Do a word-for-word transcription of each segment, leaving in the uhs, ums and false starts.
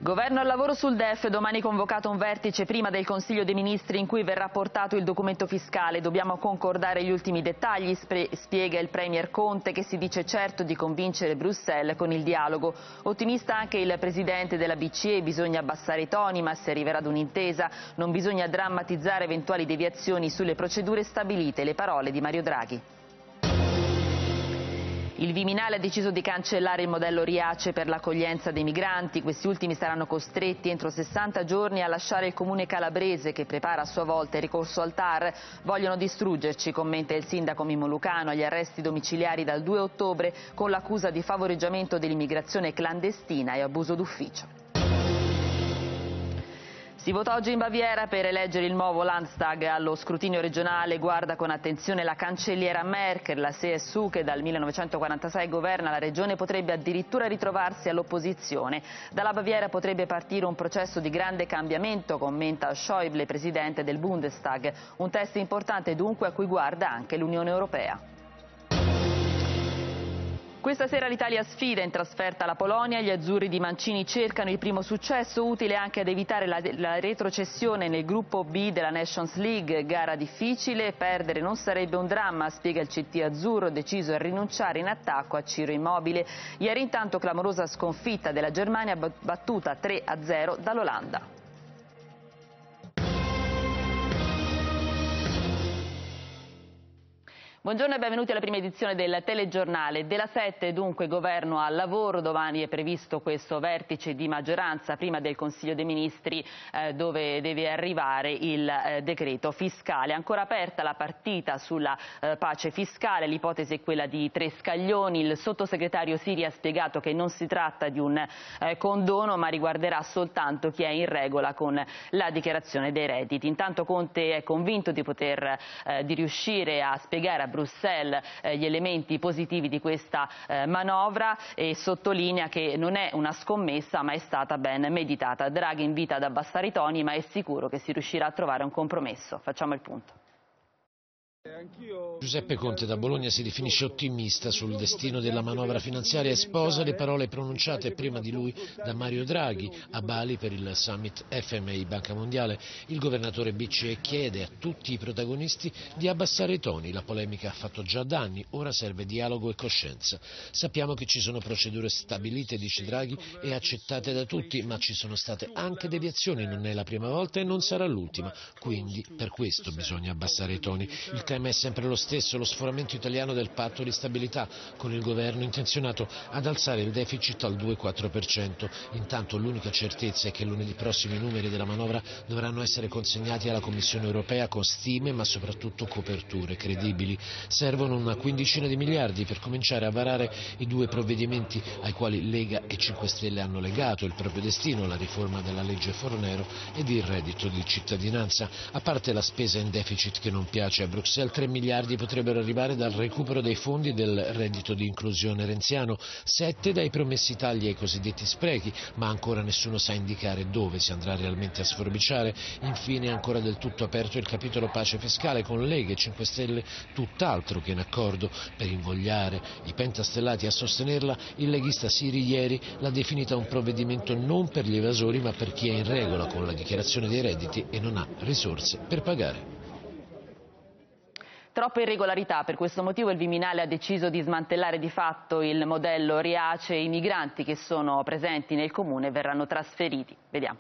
Governo al lavoro sul D E F, domani convocato un vertice prima del Consiglio dei Ministri in cui verrà portato il documento fiscale. Dobbiamo concordare gli ultimi dettagli, spiega il Premier Conte, che si dice certo di convincere Bruxelles con il dialogo. Ottimista anche il Presidente della B C E, bisogna abbassare i toni ma si arriverà ad un'intesa, non bisogna drammatizzare eventuali deviazioni sulle procedure stabilite, le parole di Mario Draghi. Il Viminale ha deciso di cancellare il modello Riace per l'accoglienza dei migranti. Questi ultimi saranno costretti entro sessanta giorni a lasciare il comune calabrese, che prepara a sua volta il ricorso al T A R. Vogliono distruggerci, commenta il sindaco Mimmo Lucano, agli arresti domiciliari dal due ottobre con l'accusa di favoreggiamento dell'immigrazione clandestina e abuso d'ufficio. Si vota oggi in Baviera per eleggere il nuovo Landtag. Allo scrutinio regionale guarda con attenzione la cancelliera Merkel. La C S U, che dal millenovecentoquarantasei governa la regione, potrebbe addirittura ritrovarsi all'opposizione. Dalla Baviera potrebbe partire un processo di grande cambiamento, commenta Schäuble, presidente del Bundestag. Un test importante dunque a cui guarda anche l'Unione Europea. Questa sera l'Italia sfida in trasferta la Polonia, gli azzurri di Mancini cercano il primo successo utile anche ad evitare la, la retrocessione nel gruppo B della Nations League, gara difficile, perdere non sarebbe un dramma, spiega il C T azzurro deciso a rinunciare in attacco a Ciro Immobile. Ieri intanto clamorosa sconfitta della Germania battuta tre a zero dall'Olanda. Buongiorno e benvenuti alla prima edizione del telegiornale. Della sette dunque governo al lavoro, domani è previsto questo vertice di maggioranza prima del Consiglio dei Ministri eh, dove deve arrivare il eh, decreto fiscale. Ancora aperta la partita sulla eh, pace fiscale, l'ipotesi è quella di tre scaglioni. Il sottosegretario Siri ha spiegato che non si tratta di un eh, condono ma riguarderà soltanto chi è in regola con la dichiarazione dei redditi. Intanto Conte è convinto di poter eh, di riuscire a spiegare a Bruxelles eh, gli elementi positivi di questa eh, manovra e sottolinea che non è una scommessa ma è stata ben meditata. Draghi invita ad abbassare i toni ma è sicuro che si riuscirà a trovare un compromesso. Facciamo il punto. Giuseppe Conte da Bologna si definisce ottimista sul destino della manovra finanziaria e sposa le parole pronunciate prima di lui da Mario Draghi a Bali per il summit F M I Banca Mondiale. Il governatore B C E chiede a tutti i protagonisti di abbassare i toni, la polemica ha fatto già danni, ora serve dialogo e coscienza. Sappiamo che ci sono procedure stabilite, dice Draghi, e accettate da tutti, ma ci sono state anche deviazioni, non è la prima volta e non sarà l'ultima, quindi per questo bisogna abbassare i toni. Il tema è sempre lo stesso, lo sforamento italiano del patto di stabilità, con il governo intenzionato ad alzare il deficit al due virgola quattro per cento. Intanto l'unica certezza è che lunedì prossimo i numeri della manovra dovranno essere consegnati alla Commissione europea con stime ma soprattutto coperture credibili. Servono una quindicina di miliardi per cominciare a varare i due provvedimenti ai quali Lega e cinque Stelle hanno legato il proprio destino, la riforma della legge Fornero ed il reddito di cittadinanza. A parte la spesa in deficit che non piace a Bruxelles, tre miliardi potrebbero arrivare dal recupero dei fondi del reddito di inclusione renziano, sette dai promessi tagli ai cosiddetti sprechi, ma ancora nessuno sa indicare dove si andrà realmente a sforbiciare. Infine è ancora del tutto aperto il capitolo pace fiscale, con Lega e cinque Stelle tutt'altro che in accordo. Per invogliare i pentastellati a sostenerla, il leghista Siri ieri l'ha definita un provvedimento non per gli evasori ma per chi è in regola con la dichiarazione dei redditi e non ha risorse per pagare. Troppe irregolarità, per questo motivo il Viminale ha deciso di smantellare di fatto il modello Riace e i migranti che sono presenti nel comune verranno trasferiti. Vediamo.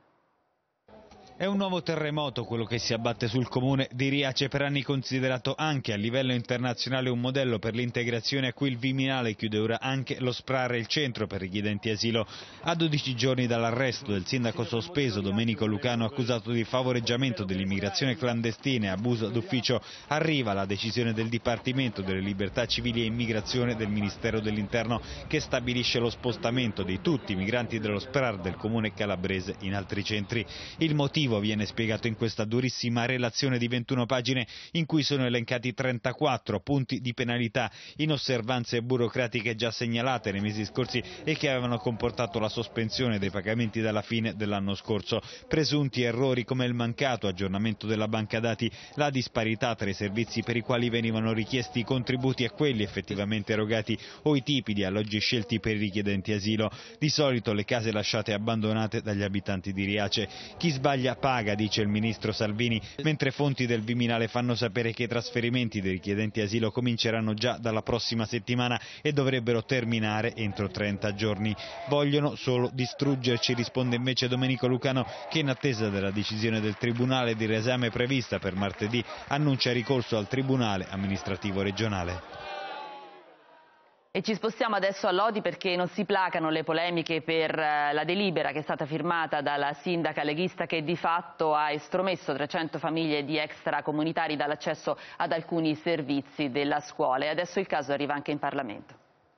È un nuovo terremoto quello che si abbatte sul comune di Riace, per anni considerato anche a livello internazionale un modello per l'integrazione, a cui il Viminale chiude ora anche lo S P R A R, il centro per richiedenti asilo. A dodici giorni dall'arresto del sindaco sospeso Domenico Lucano, accusato di favoreggiamento dell'immigrazione clandestina e abuso d'ufficio, arriva la decisione del Dipartimento delle Libertà Civili e Immigrazione del Ministero dell'Interno, che stabilisce lo spostamento di tutti i migranti dello S P R A R del comune calabrese in altri centri. Il motivo motivo viene spiegato in questa durissima relazione di ventuno pagine in cui sono elencati trentaquattro punti di penalità, inosservanze burocratiche già segnalate nei mesi scorsi e che avevano comportato la sospensione dei pagamenti dalla fine dell'anno scorso. Presunti errori come il mancato aggiornamento della banca dati, la disparità tra i servizi per i quali venivano richiesti i contributi e quelli effettivamente erogati o i tipi di alloggi scelti per i richiedenti asilo. Di solito le case lasciate abbandonate dagli abitanti di Riace. Chi sbaglia paga, dice il ministro Salvini, mentre fonti del Viminale fanno sapere che i trasferimenti dei richiedenti asilo cominceranno già dalla prossima settimana e dovrebbero terminare entro trenta giorni. Vogliono solo distruggerci, risponde invece Domenico Lucano, che in attesa della decisione del Tribunale di riesame prevista per martedì annuncia ricorso al Tribunale amministrativo regionale. E ci spostiamo adesso a Lodi perché non si placano le polemiche per la delibera che è stata firmata dalla sindaca leghista che di fatto ha estromesso trecento famiglie di extracomunitari dall'accesso ad alcuni servizi della scuola e adesso il caso arriva anche in Parlamento.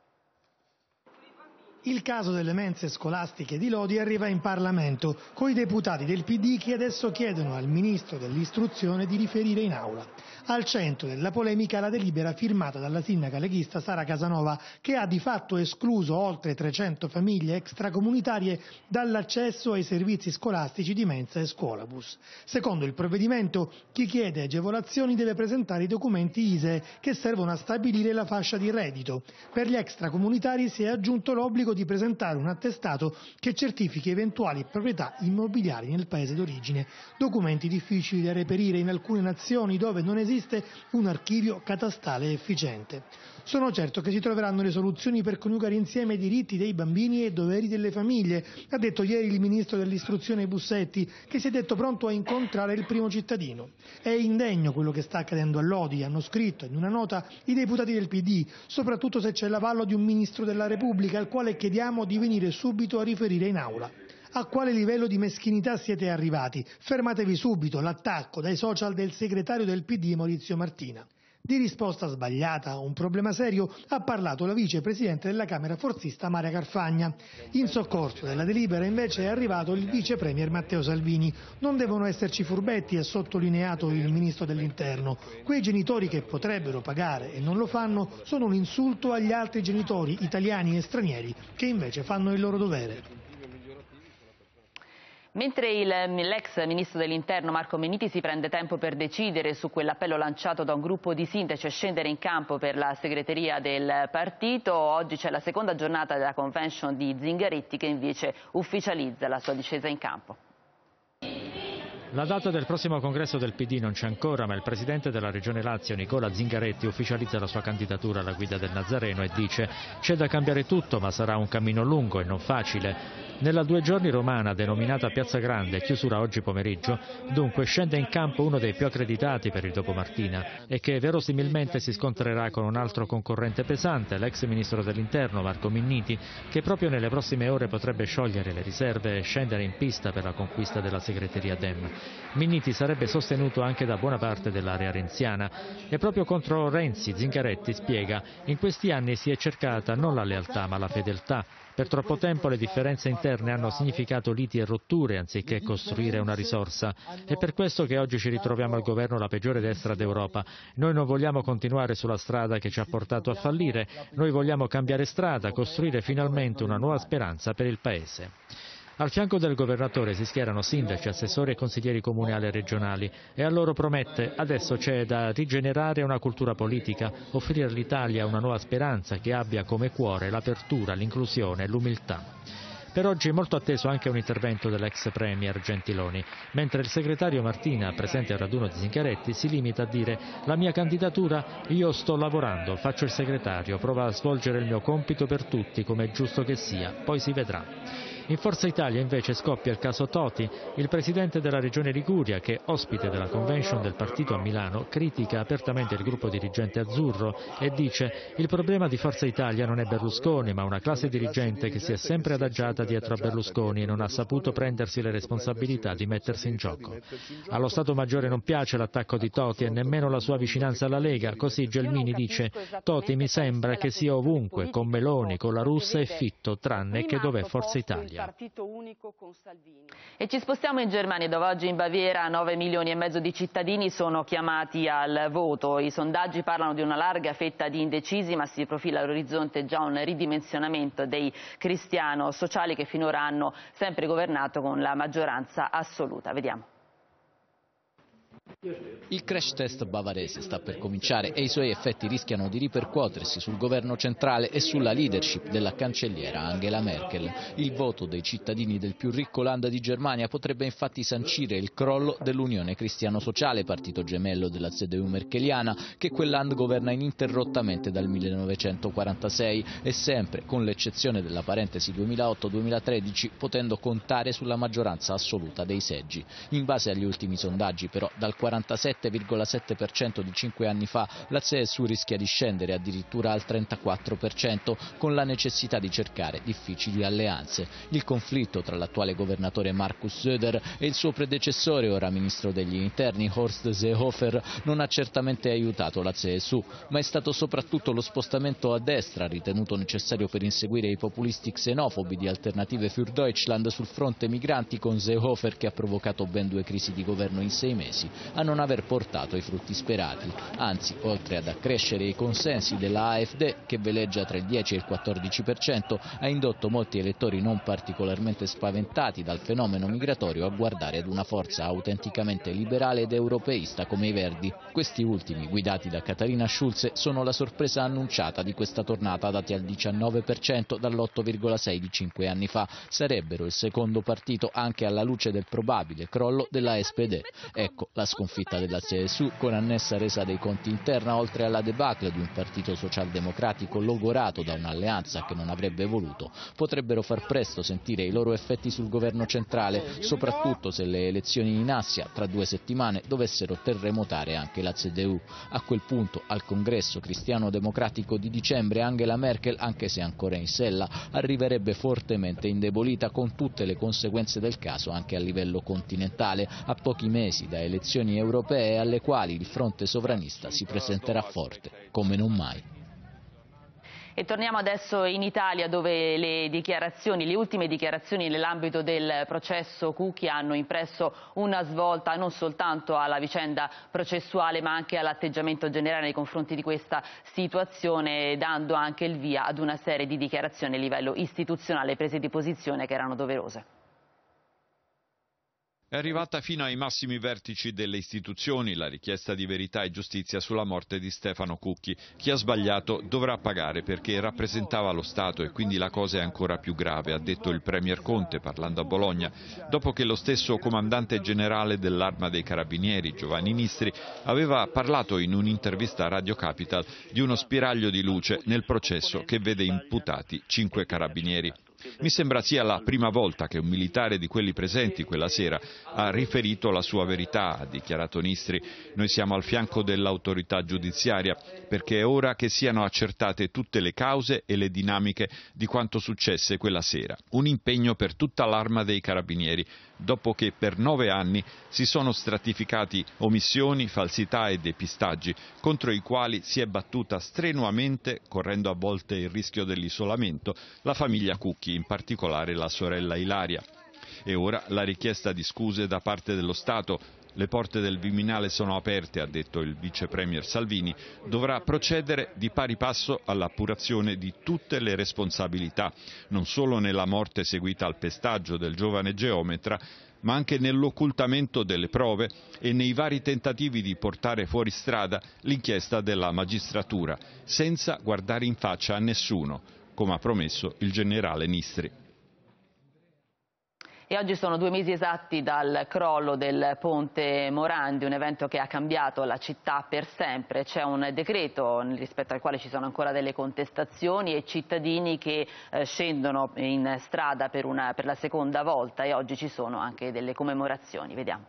Il caso delle mense scolastiche di Lodi arriva in Parlamento, con i deputati del P D che adesso chiedono al Ministro dell'Istruzione di riferire in aula. Al centro della polemica la delibera firmata dalla sindaca leghista Sara Casanova, che ha di fatto escluso oltre trecento famiglie extracomunitarie dall'accesso ai servizi scolastici di mensa e scuolabus. Secondo il provvedimento, chi chiede agevolazioni deve presentare i documenti I S E E che servono a stabilire la fascia di reddito. Per gli extracomunitari si è aggiunto l'obbligo di presentare un attestato che certifichi eventuali proprietà immobiliari nel paese d'origine, documenti difficili da reperire in alcune nazioni dove non esiste un archivio catastale efficiente. Sono certo che si troveranno le soluzioni per coniugare insieme i diritti dei bambini e i doveri delle famiglie, ha detto ieri il ministro dell'istruzione Bussetti, che si è detto pronto a incontrare il primo cittadino. È indegno quello che sta accadendo a Lodi, hanno scritto in una nota i deputati del P D, soprattutto se c'è l'avallo di un ministro della Repubblica al quale chiediamo di venire subito a riferire in aula. A quale livello di meschinità siete arrivati? Fermatevi subito, l'attacco dai social del segretario del P D Maurizio Martina. Di risposta sbagliata a un problema serio ha parlato la vicepresidente della Camera forzista Maria Carfagna. In soccorso della delibera invece è arrivato il vice premier Matteo Salvini. Non devono esserci furbetti, ha sottolineato il ministro dell'Interno. Quei genitori che potrebbero pagare e non lo fanno sono un insulto agli altri genitori italiani e stranieri che invece fanno il loro dovere. Mentre l'ex ministro dell'Interno Marco Minniti si prende tempo per decidere su quell'appello lanciato da un gruppo di sindaci a scendere in campo per la segreteria del partito, oggi c'è la seconda giornata della convention di Zingaretti che invece ufficializza la sua discesa in campo. La data del prossimo congresso del P D non c'è ancora, ma il presidente della Regione Lazio, Nicola Zingaretti, ufficializza la sua candidatura alla guida del Nazareno e dice: c'è da cambiare tutto, ma sarà un cammino lungo e non facile. Nella due giorni romana, denominata Piazza Grande, chiusura oggi pomeriggio, dunque scende in campo uno dei più accreditati per il dopo Martina e che verosimilmente si scontrerà con un altro concorrente pesante, l'ex ministro dell'Interno Marco Minniti, che proprio nelle prossime ore potrebbe sciogliere le riserve e scendere in pista per la conquista della segreteria Dem. Minniti sarebbe sostenuto anche da buona parte dell'area renziana e proprio contro Renzi Zingaretti spiega: in questi anni si è cercata non la lealtà ma la fedeltà. Per troppo tempo le differenze interne hanno significato liti e rotture anziché costruire una risorsa. È per questo che oggi ci ritroviamo al governo la peggiore destra d'Europa. Noi non vogliamo continuare sulla strada che ci ha portato a fallire, noi vogliamo cambiare strada, costruire finalmente una nuova speranza per il Paese. Al fianco del governatore si schierano sindaci, assessori e consiglieri comunali e regionali e a loro promette: adesso c'è da rigenerare una cultura politica, offrire all'Italia una nuova speranza che abbia come cuore l'apertura, l'inclusione e l'umiltà. Per oggi è molto atteso anche un intervento dell'ex premier Gentiloni, mentre il segretario Martina, presente al raduno di Zingaretti, si limita a dire: la mia candidatura, io sto lavorando, faccio il segretario, provo a svolgere il mio compito per tutti come è giusto che sia, poi si vedrà. In Forza Italia invece scoppia il caso Toti, il presidente della regione Liguria che, ospite della convention del partito a Milano, critica apertamente il gruppo dirigente azzurro e dice: il problema di Forza Italia non è Berlusconi ma una classe dirigente che si è sempre adagiata dietro a Berlusconi e non ha saputo prendersi le responsabilità di mettersi in gioco. Allo Stato Maggiore non piace l'attacco di Toti e nemmeno la sua vicinanza alla Lega, così Gelmini dice: Toti mi sembra che sia ovunque, con Meloni, con la Russa e Fitto, tranne che dov'è Forza Italia. unico con Salvini. E ci spostiamo in Germania, dove oggi in Baviera nove milioni e mezzo di cittadini sono chiamati al voto. I sondaggi parlano di una larga fetta di indecisi, ma si profila all'orizzonte già un ridimensionamento dei cristiano-sociali che finora hanno sempre governato con la maggioranza assoluta. Vediamo. Il crash test bavarese sta per cominciare e i suoi effetti rischiano di ripercuotersi sul governo centrale e sulla leadership della cancelliera Angela Merkel. Il voto dei cittadini del più ricco land di Germania potrebbe infatti sancire il crollo dell'Unione Cristiano Sociale, partito gemello della C D U merkeliana, che quel land governa ininterrottamente dal millenovecentoquarantasei e sempre, con l'eccezione della parentesi duemilaotto duemilatredici, potendo contare sulla maggioranza assoluta dei seggi. In base agli ultimi sondaggi però, dal quarantasette virgola sette per cento di cinque anni fa, la C S U rischia di scendere addirittura al trentaquattro per cento, con la necessità di cercare difficili alleanze. Il conflitto tra l'attuale governatore Markus Söder e il suo predecessore, ora ministro degli interni, Horst Seehofer, non ha certamente aiutato la C S U, ma è stato soprattutto lo spostamento a destra ritenuto necessario per inseguire i populisti xenofobi di Alternative für Deutschland sul fronte migranti, con Seehofer che ha provocato ben due crisi di governo in sei mesi, a non aver portato i frutti sperati. Anzi, oltre ad accrescere i consensi della AfD, che veleggia tra il dieci e il quattordici per cento, ha indotto molti elettori non particolarmente spaventati dal fenomeno migratorio a guardare ad una forza autenticamente liberale ed europeista come i Verdi. Questi ultimi, guidati da Katharina Schulze, sono la sorpresa annunciata di questa tornata, dati al diciannove per cento dall'otto virgola sei di cinque anni fa. Sarebbero il secondo partito anche alla luce del probabile crollo della S P D. Ecco la sconfitta della C S U, con annessa resa dei conti interna, oltre alla debacle di un partito socialdemocratico logorato da un'alleanza che non avrebbe voluto, potrebbero far presto sentire i loro effetti sul governo centrale, soprattutto se le elezioni in Assia tra due settimane dovessero terremotare anche la C D U. A quel punto, al congresso cristiano-democratico di dicembre, Angela Merkel, anche se ancora in sella, arriverebbe fortemente indebolita, con tutte le conseguenze del caso anche a livello continentale, a pochi mesi da elezioni europee alle quali il fronte sovranista si presenterà forte, come non mai. E torniamo adesso in Italia, dove le dichiarazioni, le ultime dichiarazioni nell'ambito del processo Cucchi hanno impresso una svolta non soltanto alla vicenda processuale ma anche all'atteggiamento generale nei confronti di questa situazione, dando anche il via ad una serie di dichiarazioni a livello istituzionale, prese di posizione che erano doverose. È arrivata fino ai massimi vertici delle istituzioni la richiesta di verità e giustizia sulla morte di Stefano Cucchi. Chi ha sbagliato dovrà pagare, perché rappresentava lo Stato e quindi la cosa è ancora più grave, ha detto il Premier Conte parlando a Bologna, dopo che lo stesso comandante generale dell'Arma dei Carabinieri, Giovanni Nistri, aveva parlato in un'intervista a Radio Capital di uno spiraglio di luce nel processo che vede imputati cinque carabinieri. Mi sembra sia la prima volta che un militare di quelli presenti quella sera ha riferito la sua verità, ha dichiarato Nistri. Noi siamo al fianco dell'autorità giudiziaria, perché è ora che siano accertate tutte le cause e le dinamiche di quanto successe quella sera. Un impegno per tutta l'Arma dei Carabinieri, dopo che per nove anni si sono stratificati omissioni, falsità e depistaggi, contro i quali si è battuta strenuamente, correndo a volte il rischio dell'isolamento, la famiglia Cucchi, in particolare la sorella Ilaria. E ora la richiesta di scuse da parte dello Stato. Le porte del Viminale sono aperte, ha detto il vice premier Salvini, dovrà procedere di pari passo all'appurazione di tutte le responsabilità, non solo nella morte seguita al pestaggio del giovane geometra, ma anche nell'occultamento delle prove e nei vari tentativi di portare fuori strada l'inchiesta della magistratura, senza guardare in faccia a nessuno, come ha promesso il generale Nistri. E oggi sono due mesi esatti dal crollo del ponte Morandi, un evento che ha cambiato la città per sempre. C'è un decreto rispetto al quale ci sono ancora delle contestazioni e cittadini che eh, scendono in strada per, una, per la seconda volta, e oggi ci sono anche delle commemorazioni. Vediamo.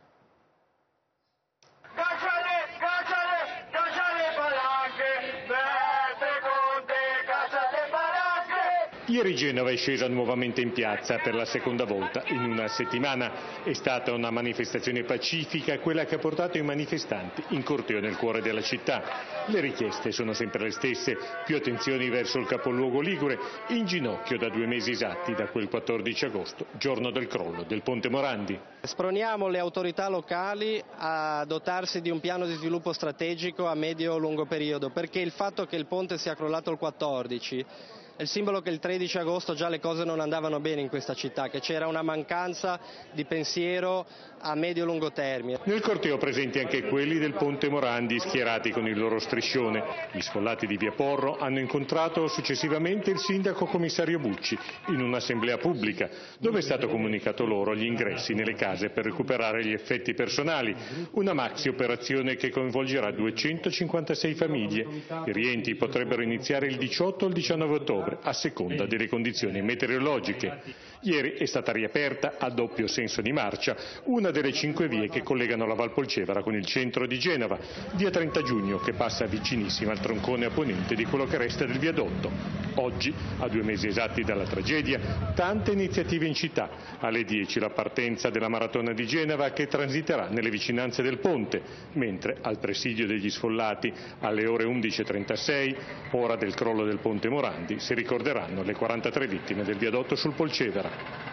Ieri Genova è scesa nuovamente in piazza per la seconda volta in una settimana. È stata una manifestazione pacifica, quella che ha portato i manifestanti in corteo nel cuore della città. Le richieste sono sempre le stesse: più attenzioni verso il capoluogo ligure, in ginocchio da due mesi esatti, da quel quattordici agosto, giorno del crollo del Ponte Morandi. Sproniamo le autorità locali a dotarsi di un piano di sviluppo strategico a medio-lungo periodo, perché il fatto che il ponte sia crollato il quattordici è il simbolo che il tredici agosto già le cose non andavano bene in questa città, che c'era una mancanza di pensiero a medio-lungo termine. Nel corteo presenti anche quelli del Ponte Morandi, schierati con il loro striscione. Gli sfollati di via Porro hanno incontrato successivamente il sindaco commissario Bucci in un'assemblea pubblica, dove è stato comunicato loro gli ingressi nelle case per recuperare gli effetti personali, una maxi operazione che coinvolgerà duecentocinquantasei famiglie. I rientri potrebbero iniziare il diciotto o il diciannove ottobre, a seconda delle condizioni meteorologiche. Ieri è stata riaperta, a doppio senso di marcia, una delle cinque vie che collegano la Valpolcevera con il centro di Genova, via trenta giugno, che passa vicinissima al troncone a ponente di quello che resta del viadotto. Oggi, a due mesi esatti dalla tragedia, tante iniziative in città. Alle dieci la partenza della maratona di Genova, che transiterà nelle vicinanze del ponte, mentre al presidio degli sfollati alle ore undici e trentasei, ora del crollo del Ponte Morandi, si ricorderanno le quarantatré vittime del viadotto sul Polcevera.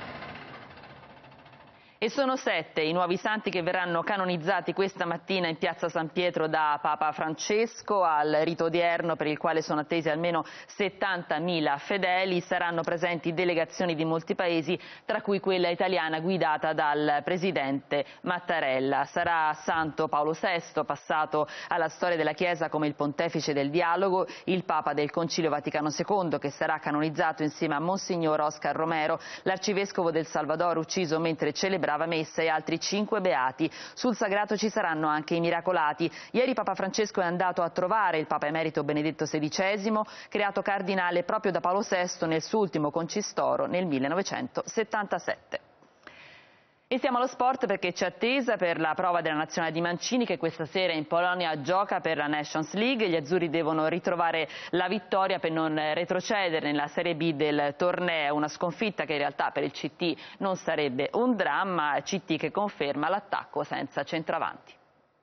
E sono sette i nuovi santi che verranno canonizzati questa mattina in piazza San Pietro da Papa Francesco. Al rito odierno, per il quale sono attesi almeno settantamila fedeli, saranno presenti delegazioni di molti paesi, tra cui quella italiana guidata dal presidente Mattarella. Sarà Santo Paolo sesto, passato alla storia della Chiesa come il pontefice del dialogo, il Papa del Concilio Vaticano secondo, che sarà canonizzato insieme a Monsignor Oscar Romero, l'arcivescovo del Salvador, ucciso mentre celebrava messa, e altri cinque beati. Sul sagrato ci saranno anche i miracolati. Ieri Papa Francesco è andato a trovare il Papa emerito Benedetto sedicesimo, creato cardinale proprio da Paolo sesto nel suo ultimo concistoro nel millenovecentosettantasette. E siamo allo sport, perché c'è attesa per la prova della nazionale di Mancini, che questa sera in Polonia gioca per la Nations League. Gli azzurri devono ritrovare la vittoria per non retrocedere nella Serie B del torneo, una sconfitta che in realtà per il C T non sarebbe un dramma, C T che conferma l'attacco senza centravanti.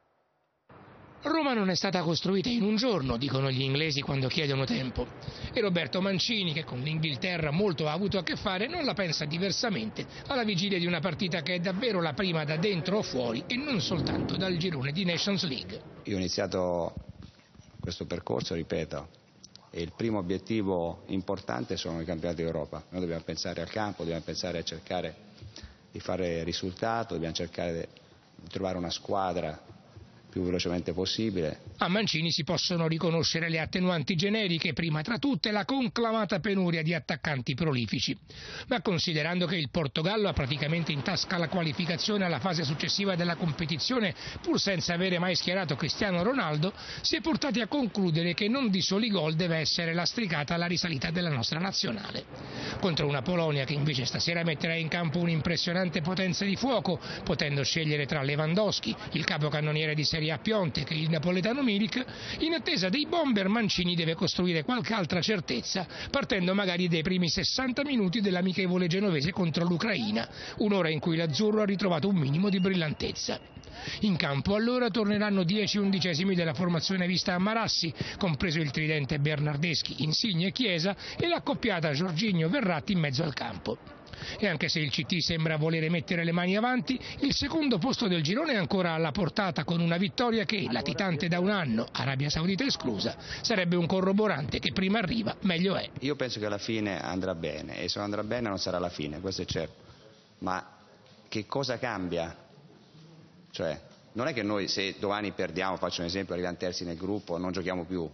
Roma non è stata costruita in un giorno, dicono gli inglesi quando chiedono tempo. E Roberto Mancini, che con l'Inghilterra molto ha avuto a che fare, non la pensa diversamente alla vigilia di una partita che è davvero la prima da dentro o fuori, e non soltanto dal girone di Nations League. Io ho iniziato questo percorso, ripeto, e il primo obiettivo importante sono i campionati d'Europa. Noi dobbiamo pensare al campo, dobbiamo pensare a cercare di fare risultato, dobbiamo cercare di trovare una squadra più velocemente possibile. A Mancini si possono riconoscere le attenuanti generiche, prima tra tutte la conclamata penuria di attaccanti prolifici. Ma considerando che il Portogallo ha praticamente in tasca la qualificazione alla fase successiva della competizione, pur senza avere mai schierato Cristiano Ronaldo, si è portati a concludere che non di soli gol deve essere lastricata la risalita della nostra nazionale. Contro una Polonia che invece stasera metterà in campo un'impressionante potenza di fuoco, potendo scegliere tra Lewandowski, il capocannoniere di Serie A Piontek e il napoletano Milik, in attesa dei bomber Mancini deve costruire qualche altra certezza, partendo magari dai primi sessanta minuti dell'amichevole genovese contro l'Ucraina, un'ora in cui l'azzurro ha ritrovato un minimo di brillantezza. In campo allora torneranno dieci undicesimi della formazione vista a Marassi, compreso il tridente Bernardeschi, Insigne e Chiesa, e l'accoppiata Jorginho-Verratti in mezzo al campo. E anche se il C T sembra volere mettere le mani avanti, il secondo posto del girone è ancora alla portata, con una vittoria che, latitante da un anno, Arabia Saudita esclusa, sarebbe un corroborante che prima arriva meglio è. Io penso che alla fine andrà bene, e se non andrà bene non sarà la fine, questo è certo. Ma che cosa cambia? Cioè, non è che noi, se domani perdiamo, faccio un esempio, arriviamo terzi nel gruppo, non giochiamo più.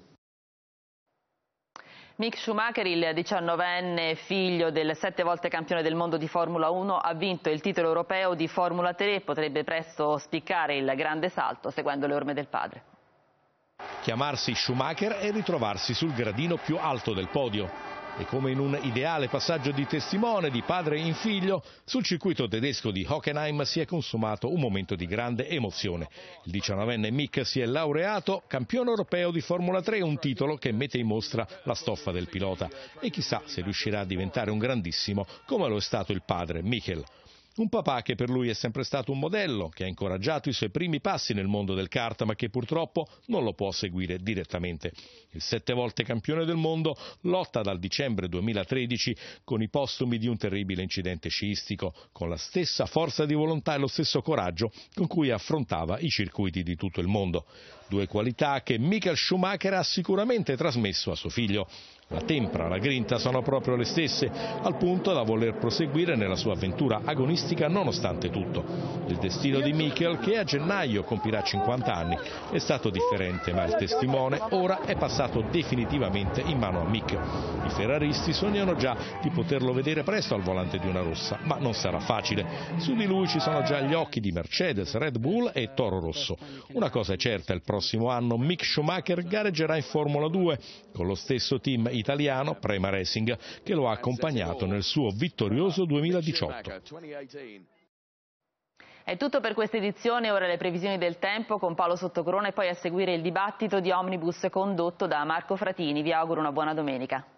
Mick Schumacher, il diciannovenne figlio del sette volte campione del mondo di Formula uno, ha vinto il titolo europeo di Formula tre e potrebbe presto spiccare il grande salto seguendo le orme del padre. Chiamarsi Schumacher e ritrovarsi sul gradino più alto del podio. E come in un ideale passaggio di testimone di padre in figlio, sul circuito tedesco di Hockenheim si è consumato un momento di grande emozione. Il diciannovenne Mick si è laureato campione europeo di Formula tre, un titolo che mette in mostra la stoffa del pilota. E chissà se riuscirà a diventare un grandissimo come lo è stato il padre Michael. Un papà che per lui è sempre stato un modello, che ha incoraggiato i suoi primi passi nel mondo del kart, ma che purtroppo non lo può seguire direttamente. Il sette volte campione del mondo lotta dal dicembre duemilatredici con i postumi di un terribile incidente sciistico, con la stessa forza di volontà e lo stesso coraggio con cui affrontava i circuiti di tutto il mondo. Due qualità che Michael Schumacher ha sicuramente trasmesso a suo figlio. La tempra, la grinta sono proprio le stesse, al punto da voler proseguire nella sua avventura agonistica nonostante tutto. Il destino di Michael, che a gennaio compirà cinquanta anni, è stato differente, ma il testimone ora è passato definitivamente in mano a Mick. I ferraristi sognano già di poterlo vedere presto al volante di una rossa, ma non sarà facile. Su di lui ci sono già gli occhi di Mercedes, Red Bull e Toro Rosso. Una cosa è certa, il prossimo anno Mick Schumacher gareggerà in Formula due con lo stesso team italiano Prema Racing che lo ha accompagnato nel suo vittorioso duemiladiciotto. È tutto per questa edizione, ora le previsioni del tempo con Paolo Sottocrona e poi a seguire il dibattito di Omnibus condotto da Marco Fratini. Vi auguro una buona domenica.